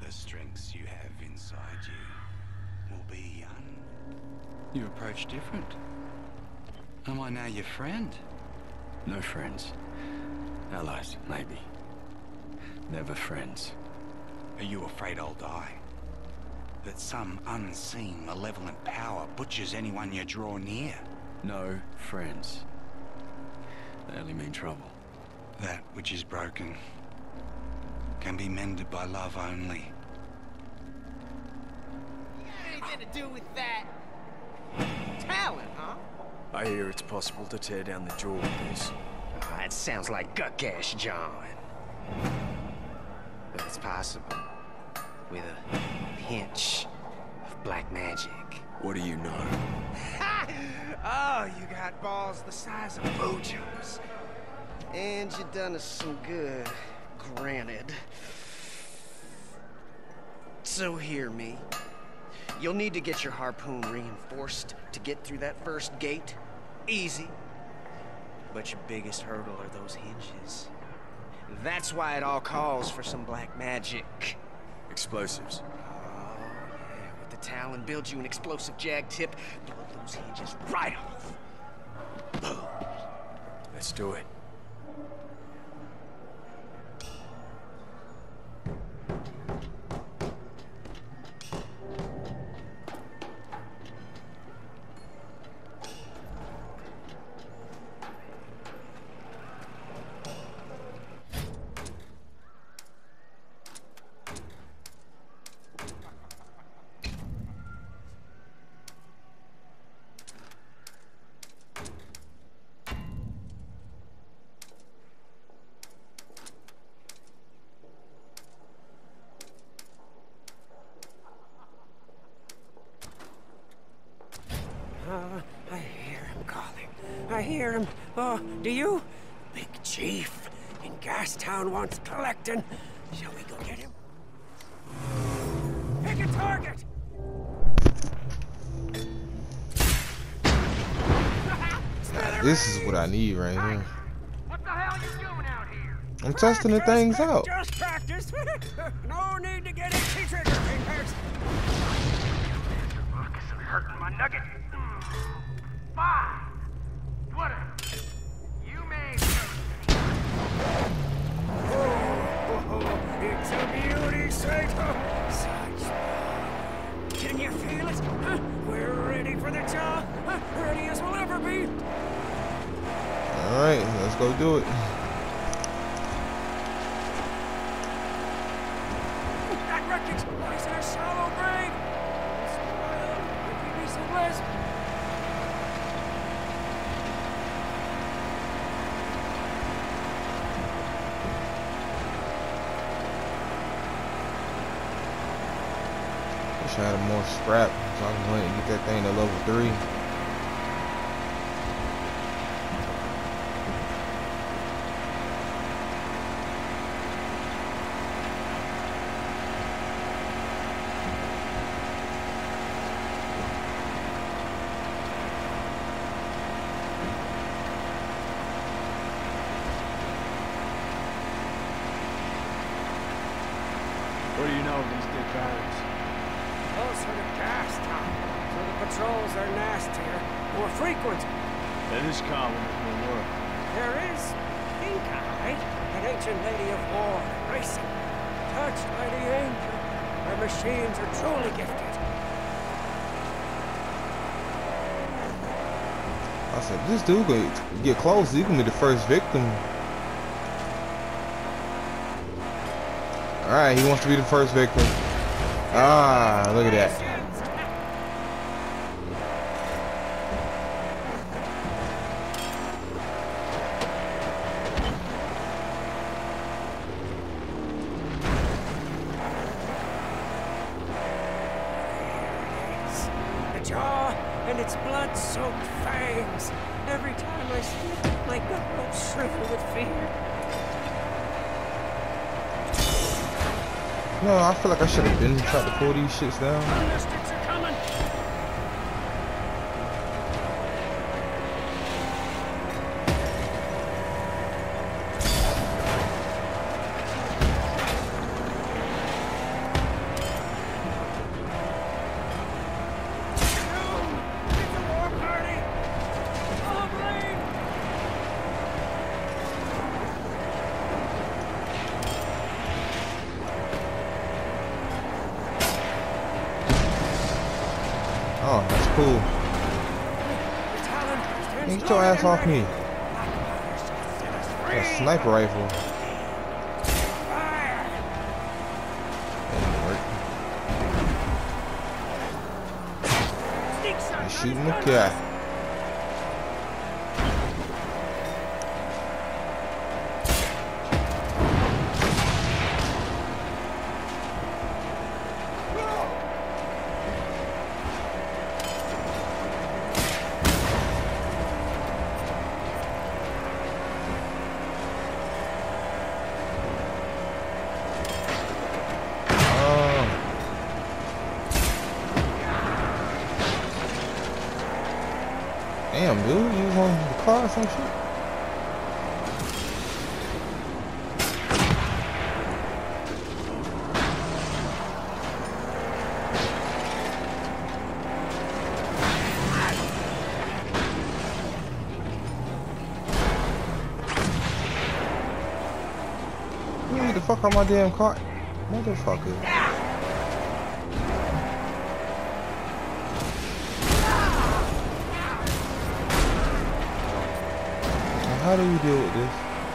the strengths you have inside you will be You approach different. Am I now your friend? No friends. Allies, maybe. Never friends. Are you afraid I'll die? That some unseen, malevolent power butchers anyone you draw near? No friends. They only mean trouble. That which is broken can be mended by love only. Anything to do with that? Talent, huh? I hear it's possible to tear down the jaw with this. Oh, that sounds like guck-ash, John. But it's possible. With a pinch of black magic. What do you know? Ha! Oh, you got balls the size of Bojo's. And you done us some good, granted. So hear me. You'll need to get your harpoon reinforced to get through that first gate. Easy. But your biggest hurdle are those hinges. That's why it all calls for some black magic. Explosives. Oh, yeah. With the Talon, build you an explosive jag tip, blow those hinges right off. Boom. Let's do it. I hear him calling. I hear him. Oh, do you? Big Chief in Gastown wants collecting. Shall we go get him? Pick a target! This is what I need right here. What the hell you doing out here? I'm testing the things out. Just practice. No need to get itchy trigger fingers. Focus on hurting my nugget. 5. Whatever. You may. Oh, it's a beauty sight. Such. Can you feel it? We're ready for the job. Ready as we'll ever be. All right, let's go do it. That wreckage lies in a shallow grave. Give me some rest. Wish I had more scrap so I can go ahead and get that thing to level 3. What do you know of these dead barrels? Closer to Gastown, so the patrols are nastier, more frequent. That is common in the world. There is Pink Eye, an ancient lady of war and racing, touched by the angel. Her machines are truly gifted. I said, this dude could get close. He can be the first victim. All right, he wants to be the first victim. Ah, look at that. The jaw and its blood-soaked fangs. Every time I see it, my gut will shrivel with fear. No, I feel like I should have been trying to pull these shits down. Thundersticks are coming. Oh, that's cool. Hey, get your ass off me. That sniper rifle. That didn't work. You're shooting the cat. Damn, dude, you was on the car or some shit? You need to fuck on my damn car, motherfucker. How do we deal with this?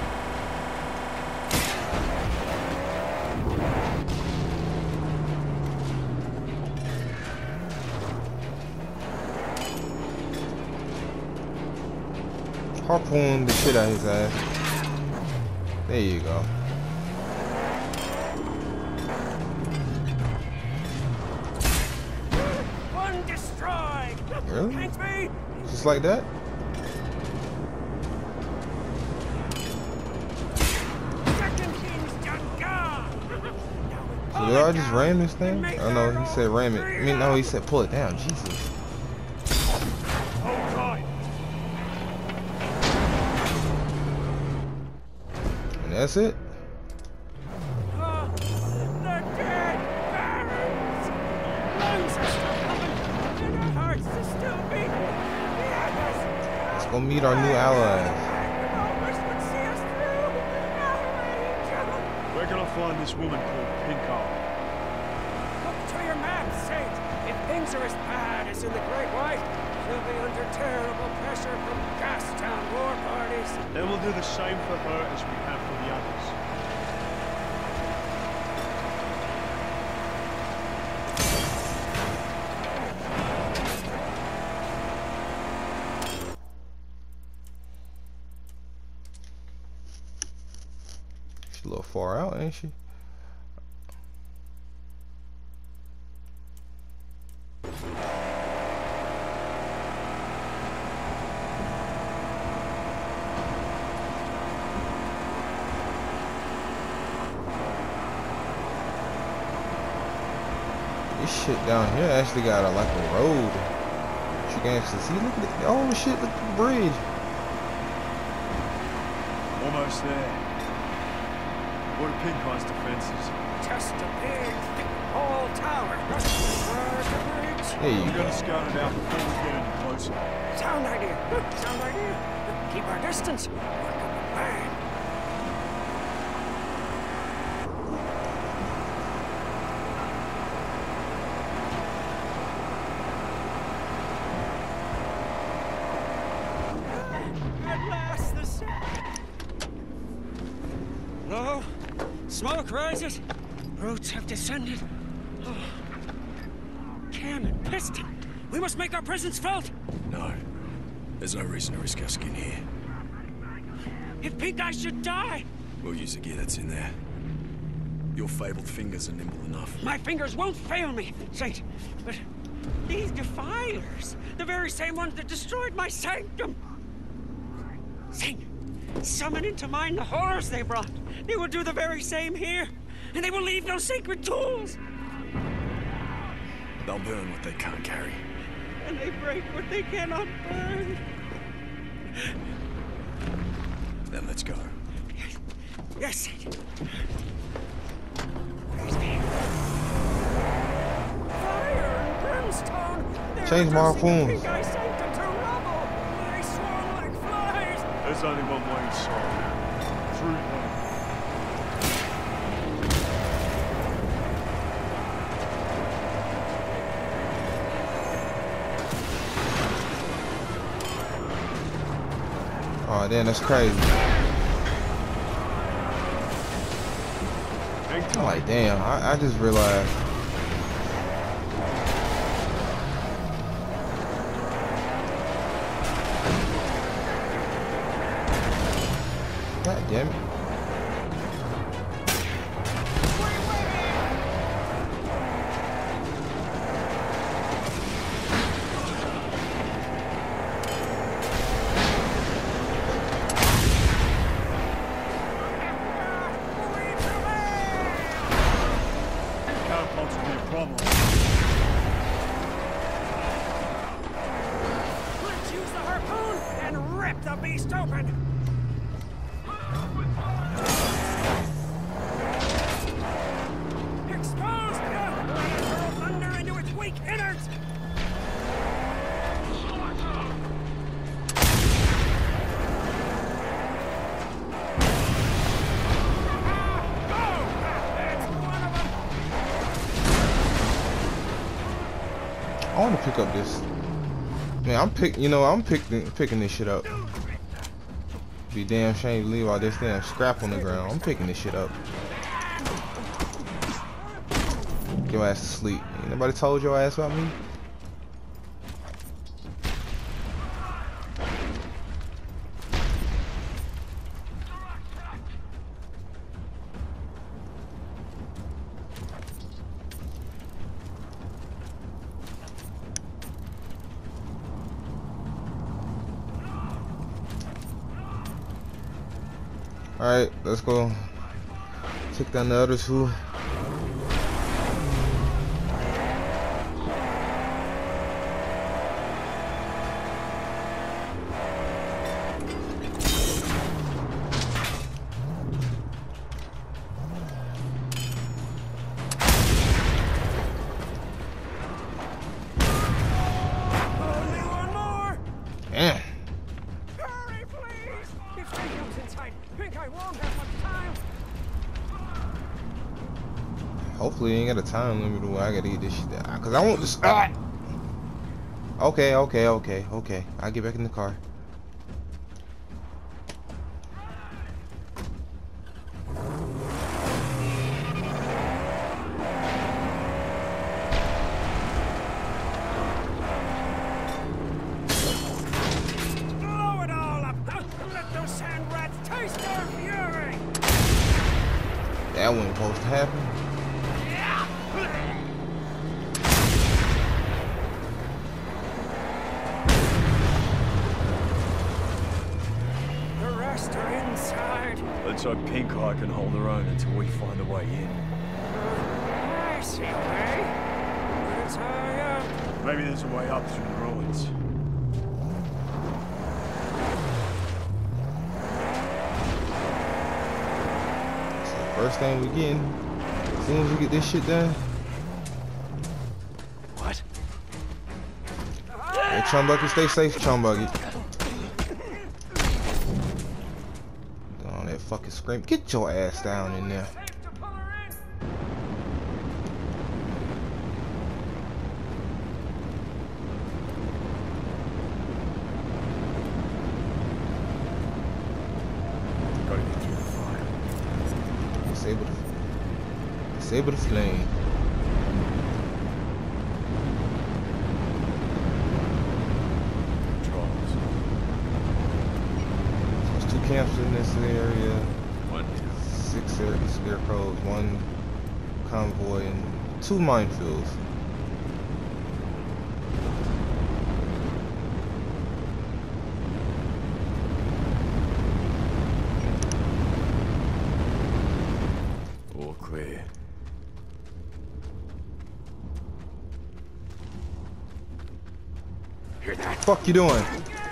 Harpoon the shit out of his ass. There you go. One destroyed. Really? Thanks, me. Just like that? So did I just ram this thing? Oh no, he said ram it. I mean, no, he said pull it down. Jesus. And that's it? They're dead. Barons. Lungs are still coming. And our hearts are still beating. Let's go meet our new allies. Where can I find this woman called Pinkard? Look to your map, Saint. If things are as bad as in the Great White, she'll be under terrible pressure from Gastown war parties. Then we'll do the same for her as we have for the others. She's a little far out, ain't she? This shit down here actually got like a road. You can actually see. Look at it. Oh shit! Look at the bridge. Almost there. What are Pinkard's defenses? Just a big, thick, tall tower. Just across the bridge. There you We're go. gonna scout it out before we get any closer. Sound idea. Sound idea. Keep our distance. Work up a plan. At last, the sun. Low. Smoke rises. Roots have descended. Oh. Cam and Piston. We must make our presence felt. No. There's no reason to risk our skin here. If Pink Eye should die, We'll use the gear that's in there. Your fabled fingers are nimble enough. my fingers won't fail me, Saint. But these defilers, the very same ones that destroyed my sanctum. Saint, summon into mind the horrors they brought. They will do the very same here, and they will leave no sacred tools. They'll burn what they can't carry. And they break what they cannot burn. Then let's go. Yes, Saint. Fire and brimstone. Change my harpoons. Pink Eye sanctum to rubble. They swarm like flies. There's only one way inside. Through them. Oh, damn, that's crazy. I'm like, damn, I just realized. God damn it. Let's use the harpoon and rip the beast open. Exposed! Hurl thunder into its weak innards! I want to pick up this. Man, I'm picking this shit up. Be damn shame to leave all this damn scrap on the ground. I'm picking this shit up. Get your ass to sleep. Ain't nobody told your ass about me? Alright, let's go. Take down the other two. Hopefully, ain't got a time limit where I gotta eat this shit down. Cause I want this. Okay. I'll get back in the car. Blow it all up! Let those sand rats taste their fury! That wasn't supposed to happen. Let's hope Pink Eye can hold her own until we find a way in. I see a way. But it's high up. Maybe there's a way up through the ruins. It's the first thing we getting. As soon as we get this shit done. What? Hey, Chum Bucket, stay safe, Chum Bucket. Fucking scream. Get your ass down in there. Gotta get through the fire. Disable the flame. Camps in this area, 6 scarecrows, 1 convoy, and 2 minefields. All clear. What the fuck you doing?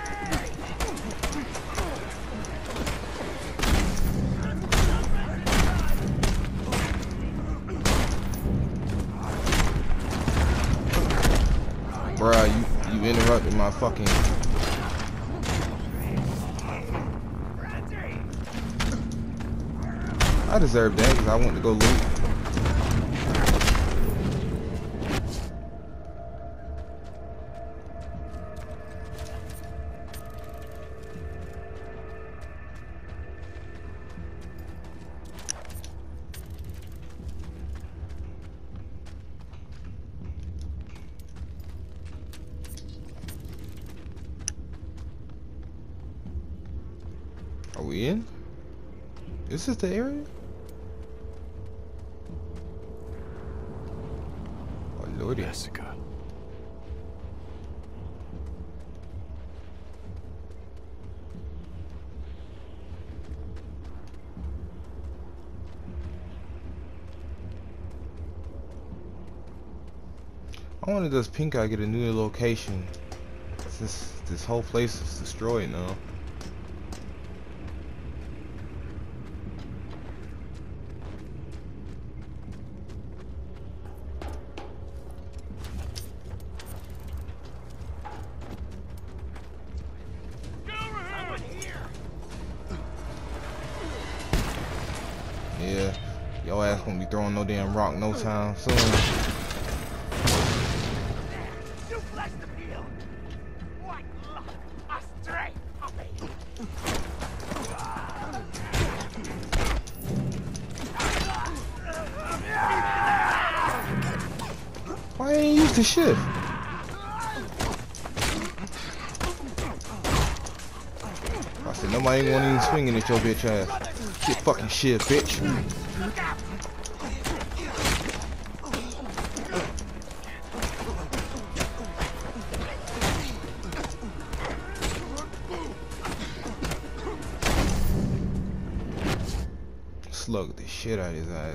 Bruh, you interrupted my fucking... I deserve that because I went to go loot. we in? Is this the area? Oh lordy. Jessica. I wonder, does Pink Eye get a new location since this whole place is destroyed now? Yeah, your ass gonna be throwing no damn rock no time soon. Why ain't you use the shift? I said nobody ain't gonna even swinging at your bitch ass. Get fucking shit, bitch. Slug the shit out of his ass.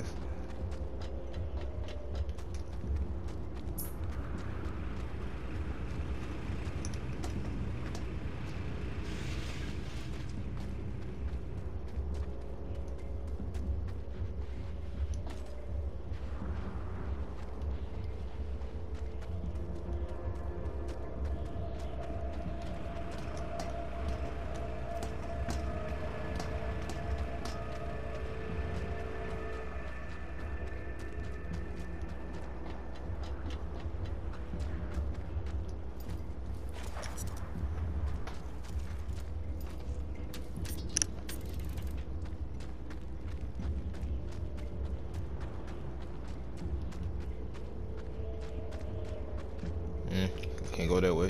Can't go that way.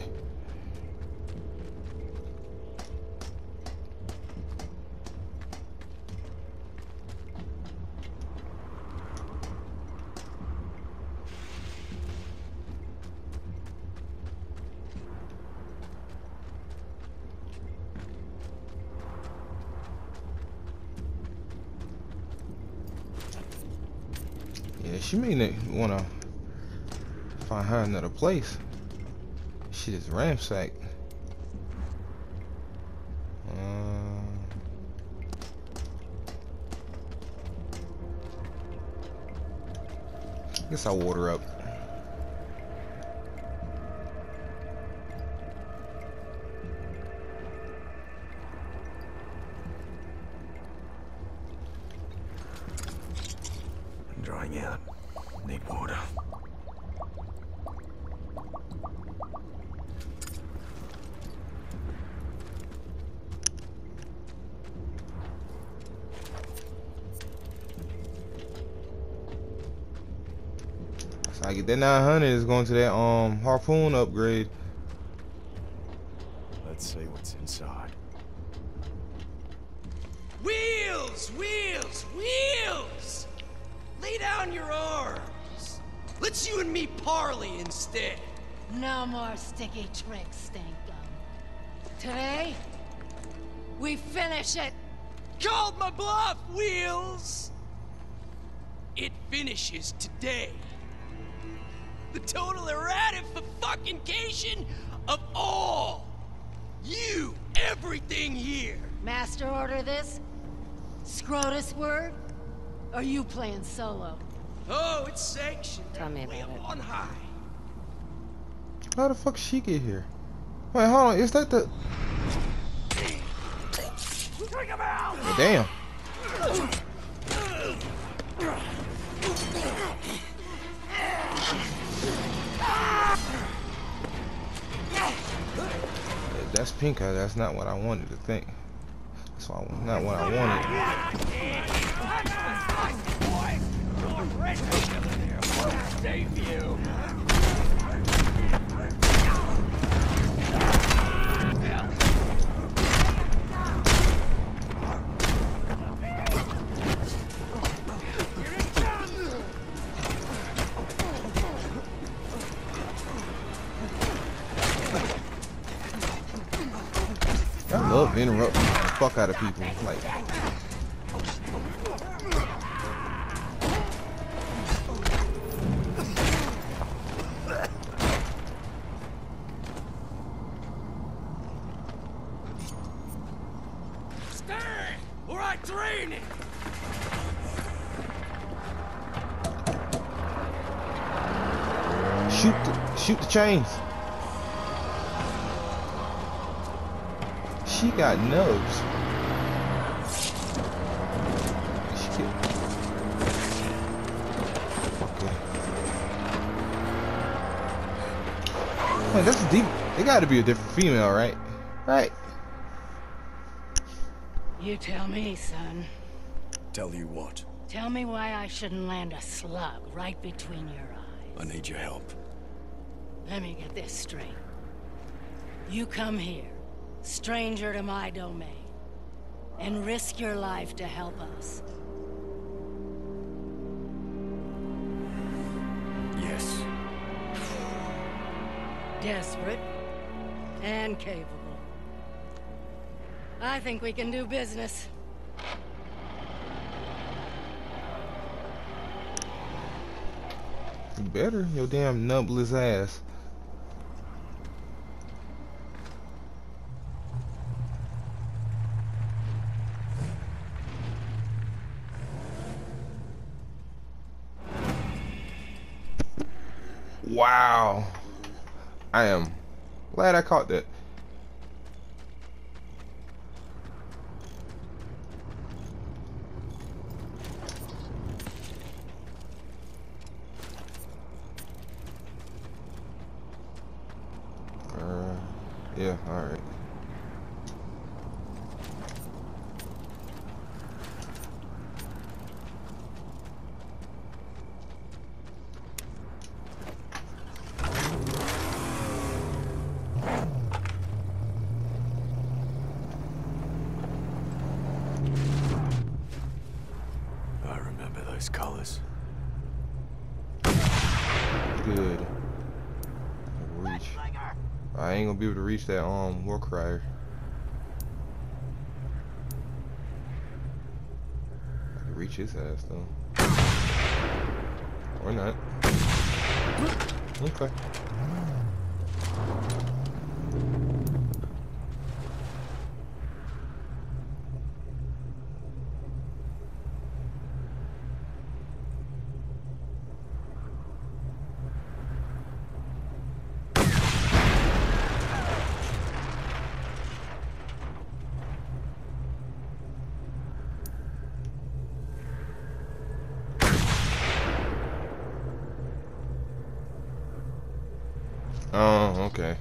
Yeah, she may wanna find her another place. Shit is ransacked. Guess I'll water up. I'm drying out. Need water. I get that 900 is going to that harpoon upgrade. Let's see what's inside. Wheels! Wheels! Wheels! Lay down your arms. Let's you and me parley instead. No more sticky tricks, Stink Gum. Today, we finish it. Called my bluff, Wheels! It finishes today. The total erratification of all. You, everything here. Master order this? Scrotus word? Or you playing solo? Oh, it's sanctioned. Tell me about Way up it. on high. How the fuck she get here? Wait, hold on. Is that the? Oh, damn. That's Pink Eye. That's not what I wanted to think. That's not what I wanted. love interrupting the fuck out of people. Like, Stay! Or I drain it! shoot the chains. She got nubs. Shit. Okay. Wait, that's a deep. It got to be a different female, right? Right. You tell me, son. Tell you what? Tell me why I shouldn't land a slug right between your eyes. I need your help. Let me get this straight. You come here, stranger to my domain, and risk your life to help us. Yes. Desperate and capable. I think we can do business. You better, your damn nubless ass. Wow. I am glad I caught that. Yeah, alright. I remember those colors. Good. Reach. I ain't gonna be able to reach that war crier. I can reach his ass though. Or not. Okay. Oh, okay.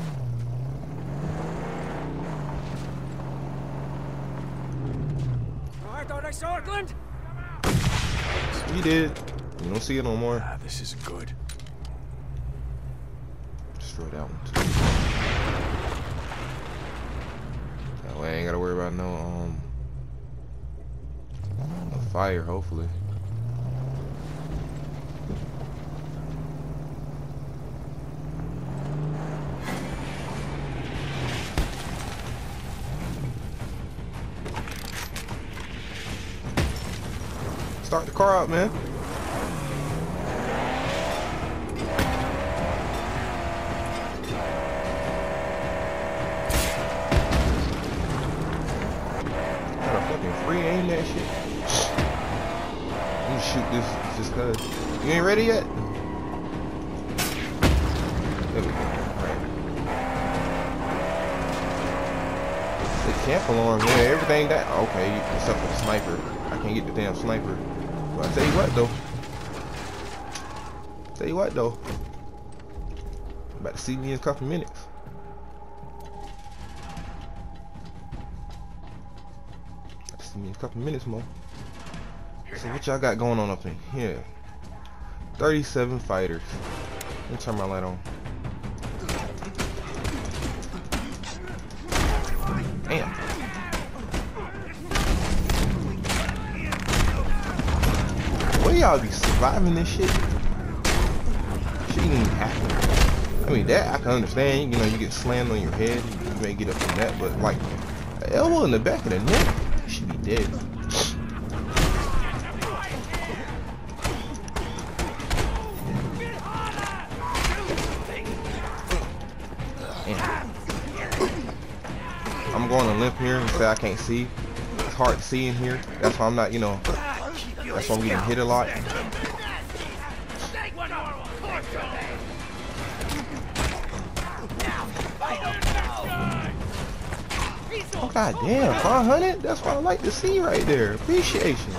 I thought I saw it, Glint! We did. You don't see it no more. Ah, this isn't good. Destroy that one too. That way I ain't gotta worry about no fire, hopefully. Start the car up, man. Gotta fucking free aim that shit. Let me shoot this just cause. You ain't ready yet? There we go. Alright. The camp alarm, yeah, everything that. Okay, except for the sniper. I can't get the damn sniper. But I tell you what though. About to see me in a couple minutes. About to see me in a couple minutes more. So what y'all got going on up in here? 37 fighters. Let me turn my light on. Damn. Y'all be surviving this shit. Shit ain't even happen. I mean, that I can understand. You know, you get slammed on your head, you may get up from that, but like elbow in the back of the neck. You should be dead. Damn. I'm going to limp here and say I can't see. It's hard to see in here. That's why I'm not, you know, that's why I'm getting hit a lot. Oh, god damn, 500? That's what I like to see right there. Appreciation.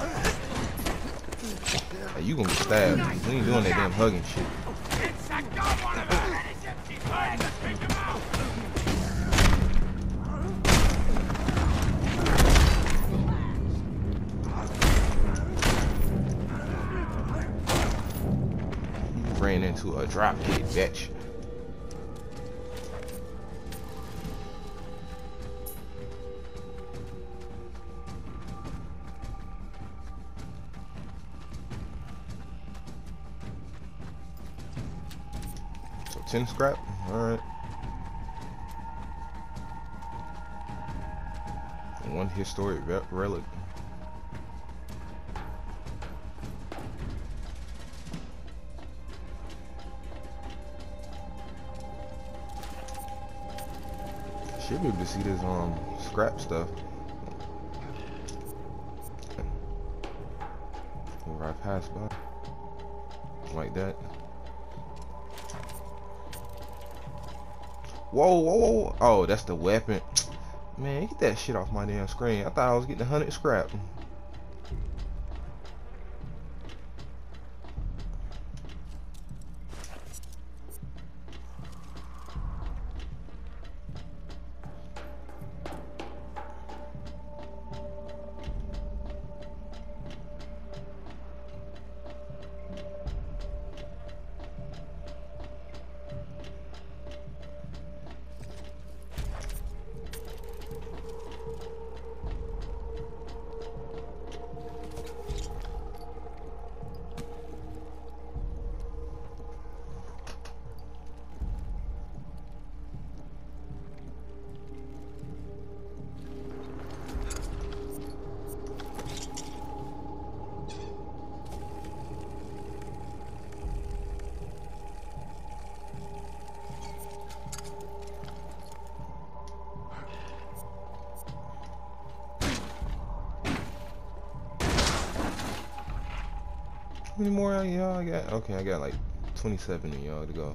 Hey, you gonna be stabbed. We ain't doing that damn hugging shit. Ran into a drop kick, bitch. So 10 scrap, alright. One historic relic. Should be able to see this scrap stuff. Right past by. Like that. Whoa, whoa, whoa. Oh, that's the weapon. Man, get that shit off my damn screen. I thought I was getting 100 scrap. How many more y'all got? Okay, I got like 27 of y'all to go.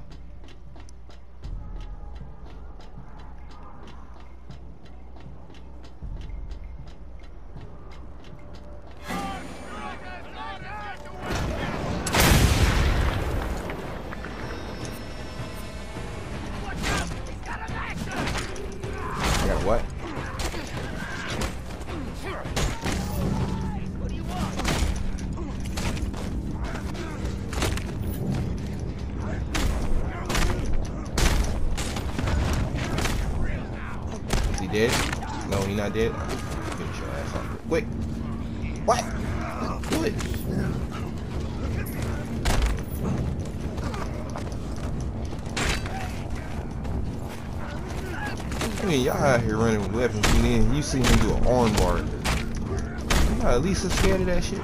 I got what? Dead? No, he not dead. Finish your ass off. Wait. What? Do it. I mean, y'all out here running with weapons, and then you see him do an arm bar. Y'all at least scared of that shit.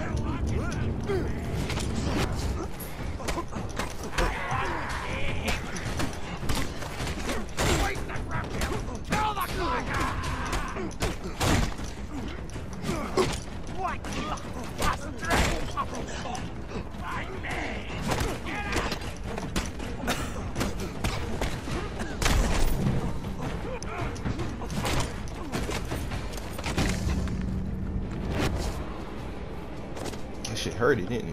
That shit hurt it, didn't it?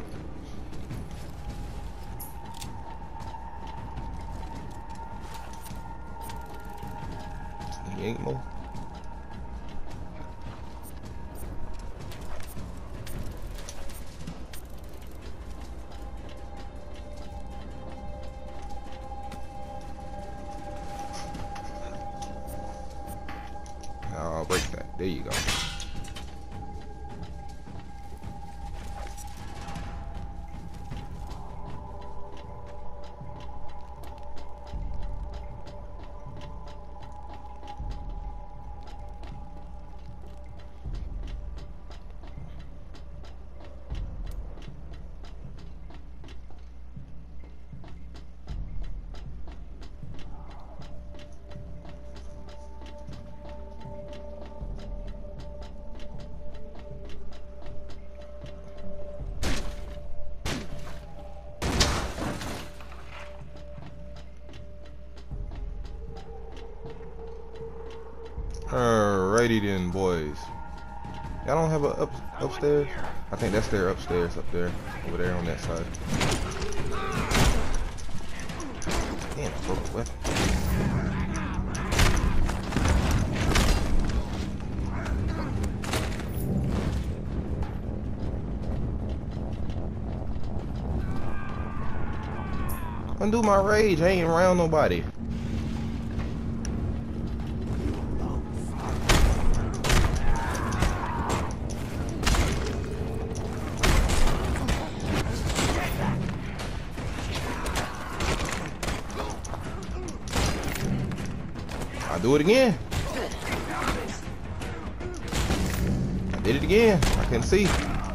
He ain't more. I'll break that. There you go. Alrighty then, boys. Y'all don't have a upstairs? I think that's their upstairs up there. Over there on that side. Damn, I broke the weapon. Undo my rage, I ain't around nobody. I'll do it again. I did it again. I can see.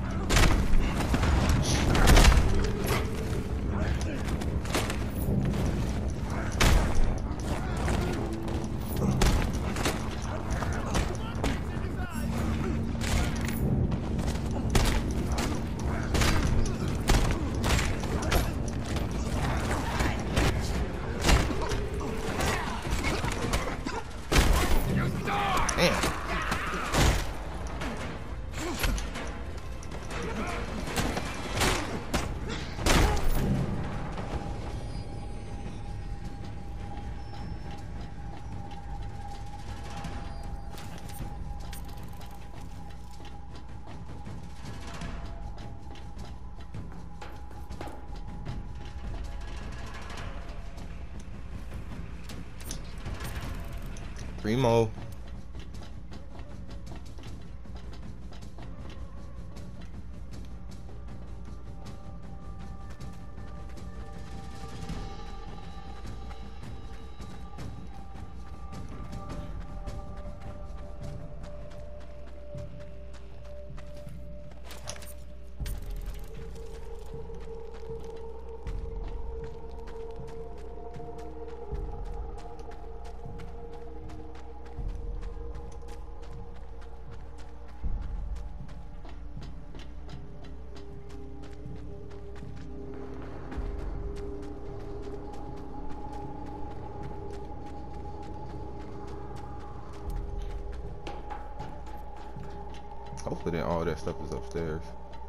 Primo. Hopefully then all that stuff is upstairs.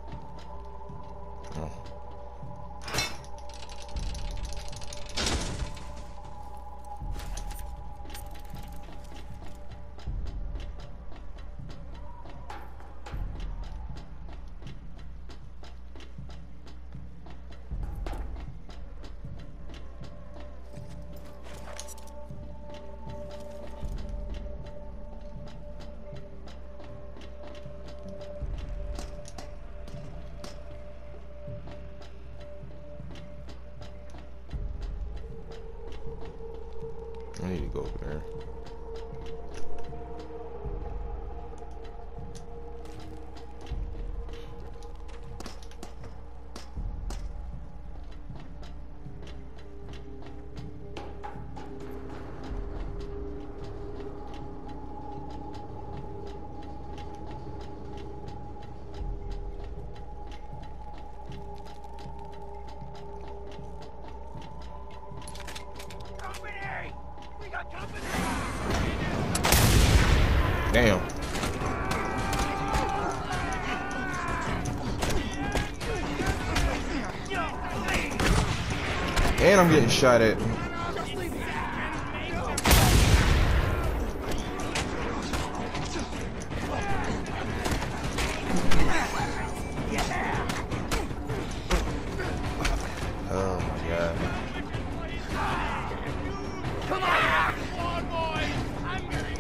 Oh. I need to go over there. Damn. And I'm getting shot at. Oh my God. Come on, boys! I'm getting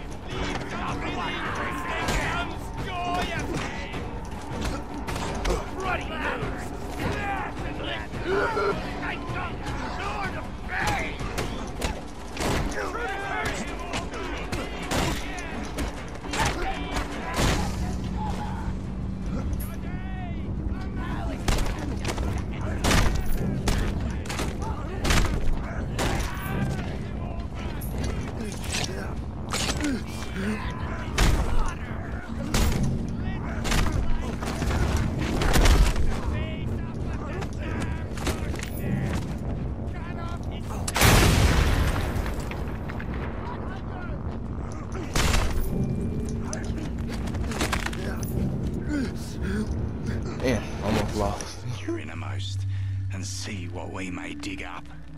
Damn, almost lost. Your innermost and see what we may dig up.